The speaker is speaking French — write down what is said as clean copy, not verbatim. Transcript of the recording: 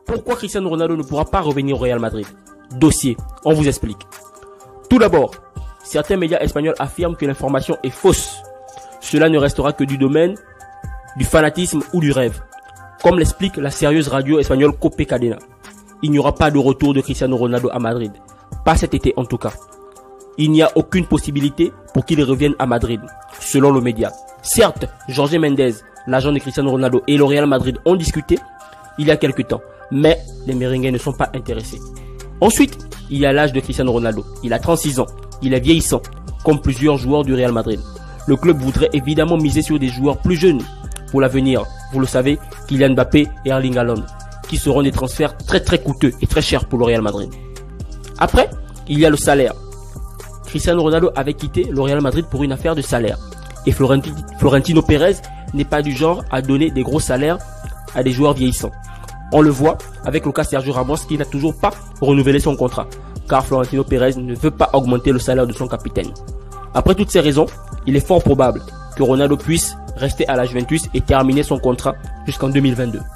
Pourquoi Cristiano Ronaldo ne pourra pas revenir au Real Madrid? Dossier, on vous explique. Tout d'abord, certains médias espagnols affirment que l'information est fausse. Cela ne restera que du domaine du fanatisme ou du rêve. Comme l'explique la sérieuse radio espagnole Cope Cadena. Il n'y aura pas de retour de Cristiano Ronaldo à Madrid. Pas cet été en tout cas. Il n'y a aucune possibilité pour qu'il revienne à Madrid, selon le média. Certes, Jorge Mendes, l'agent de Cristiano Ronaldo, et le Real Madrid ont discuté il y a quelques temps, mais les merengues ne sont pas intéressés. Ensuite, il y a l'âge de Cristiano Ronaldo. Il a 36 ans, il est vieillissant, comme plusieurs joueurs du Real Madrid. Le club voudrait évidemment miser sur des joueurs plus jeunes pour l'avenir. Vous le savez, Kylian Mbappé et Erling Haaland, qui seront des transferts très coûteux et très chers pour le Real Madrid. Après, il y a le salaire. Cristiano Ronaldo avait quitté le Real Madrid pour une affaire de salaire. Et Florentino Pérez n'est pas du genre à donner des gros salaires à des joueurs vieillissants. On le voit avec le cas Sergio Ramos qui n'a toujours pas renouvelé son contrat, car Florentino Pérez ne veut pas augmenter le salaire de son capitaine. Après toutes ces raisons, il est fort probable que Ronaldo puisse rester à la Juventus et terminer son contrat jusqu'en 2022.